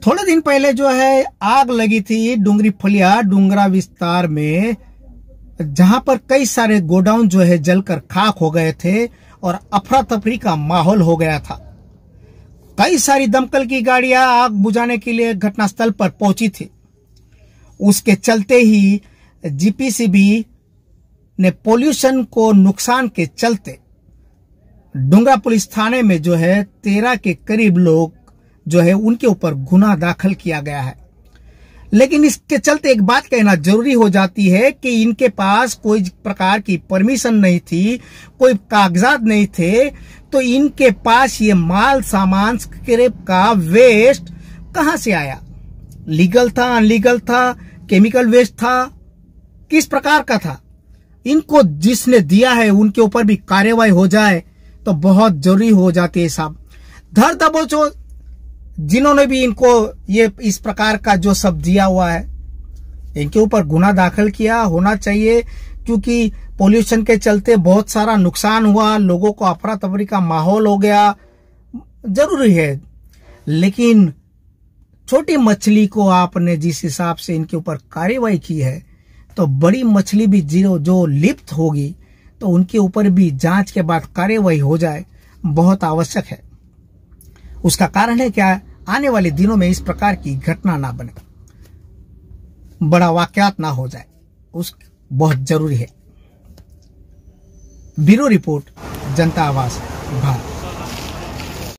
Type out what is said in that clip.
थोड़े दिन पहले जो है आग लगी थी डूंगरी फलिया डूंगरा विस्तार में, जहां पर कई सारे गोडाउन जो है जलकर खाक हो गए थे और अफरा तफरी का माहौल हो गया था। कई सारी दमकल की गाड़ियां आग बुझाने के लिए घटनास्थल पर पहुंची थी। उसके चलते ही जीपीसीबी ने पोल्यूशन को नुकसान के चलते डूंगरा पुलिस थाने में जो है 13 के करीब लोग जो है उनके ऊपर गुनाह दाखिल किया गया है। लेकिन इसके चलते एक बात कहना जरूरी हो जाती है कि इनके पास कोई प्रकार की परमिशन नहीं थी, कोई कागजात नहीं थे, तो इनके पास ये माल सामान स्क्रैप का वेस्ट कहां से आया? लीगल था, अनलीगल था, केमिकल वेस्ट था, किस प्रकार का था? इनको जिसने दिया है उनके ऊपर भी कार्रवाई हो जाए तो बहुत जरूरी हो जाती है साहब। धर दबोचो जिन्होंने भी इनको ये इस प्रकार का जो सब दिया हुआ है इनके ऊपर गुनाह दाखिल किया होना चाहिए, क्योंकि पोल्यूशन के चलते बहुत सारा नुकसान हुआ, लोगों को अफरा तफरी का माहौल हो गया, जरूरी है। लेकिन छोटी मछली को आपने जिस हिसाब से इनके ऊपर कार्रवाई की है तो बड़ी मछली भी जो लिप्त होगी तो उनके ऊपर भी जांच के बाद कार्रवाई हो जाए बहुत आवश्यक है। उसका कारण है क्या? आने वाले दिनों में इस प्रकार की घटना ना बने, बड़ा वाकयात ना हो जाए, उस बहुत जरूरी है। ब्यूरो रिपोर्ट, जनता आवाज, भारत।